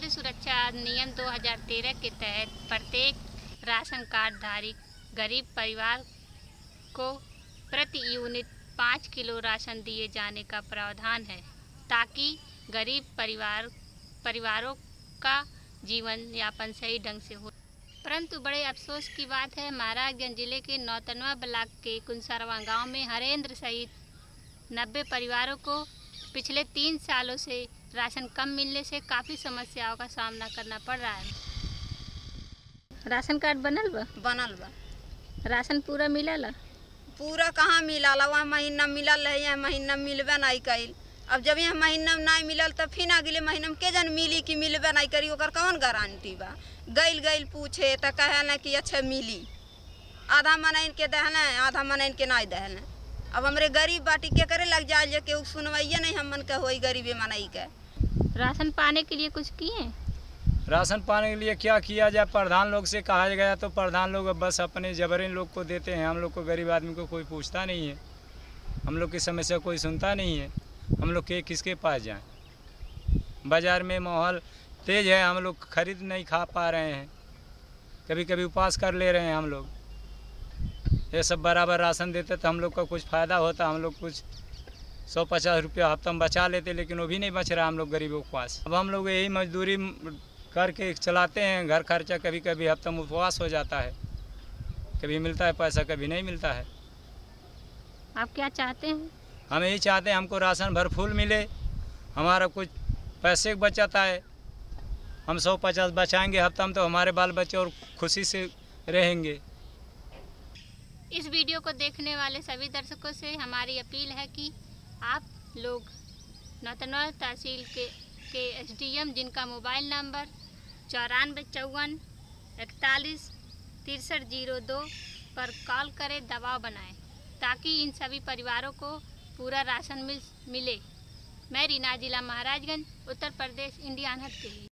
सुरक्षा अधिनियम 2013 के तहत प्रत्येक राशन कार्ड धारी गरीब परिवार को प्रति यूनिट 5 किलो राशन दिए जाने का प्रावधान है, ताकि गरीब परिवारों का जीवन यापन सही ढंग से हो। परंतु बड़े अफसोस की बात है, महाराजगंज जिले के नौतनवा ब्लॉक के कुंसरवा गांव में हरेंद्र सहित 90 परिवारों को पिछले 3 सालों से राशन कम मिलने से काफ़ी समस्याओं का सामना करना पड़ रहा है। राशन कार्ड बनल बा? राशन पूरा मिलल? पूरा कहाँ मिलल? वह महीना मिलल है, यह महीना मिलबे नहीं कइल। अब जब यह महीना नहीं मिलल तो फिर अगले महीना में के जन मिली कि मिलबे नहीं करी, ओकर कौन गारंटी बा? गइल पूछे तो कहे कि अच्छा मिली, आधा मनइन के दहले, आधा मनइन के नहीं दहले। अब हमरे गरीब बाटी के करे लग जाए जो के सुनवाइए नहीं हमन के होई गरीबी मनई के। राशन पाने के लिए कुछ किए? राशन पाने के लिए क्या किया जाए? प्रधान लोग से कहा गया तो प्रधान लोग बस अपने जबरन लोग को देते हैं। हम लोग को गरीब आदमी को कोई पूछता नहीं है, हम लोग की समस्या कोई सुनता नहीं है। हम लोग के किसके पास जाएं? बाज़ार में माहौल तेज़ है, हम लोग खरीद नहीं खा पा रहे हैं, कभी कभी उपवास कर ले रहे हैं। हम लोग ये सब बराबर राशन देते तो हम लोग का कुछ फ़ायदा होता, हम लोग कुछ 150 रुपया हफ्ता में बचा लेते, लेकिन वो भी नहीं बच रहा हम लोग गरीबों के पास। अब हम लोग यही मजदूरी करके चलाते हैं घर खर्चा, कभी कभी हफ्ता में उपवास हो जाता है, कभी मिलता है पैसा, कभी नहीं मिलता है। आप क्या चाहते हैं? हम यही चाहते हैं हमको राशन भरपूर मिले, हमारा कुछ पैसे बचाता है। हम 150 बचाएंगे हफ्ता में तो हमारे बाल बच्चे और खुशी से रहेंगे। इस वीडियो को देखने वाले सभी दर्शकों से हमारी अपील है कि आप लोग नौतनवा तहसील के एसडीएम, जिनका मोबाइल नंबर 9454 41 6302 पर कॉल करें, दबाव बनाएं, ताकि इन सभी परिवारों को पूरा राशन मिले। मैं रीना, जिला महाराजगंज, उत्तर प्रदेश, इंडिया अनहद के लिए।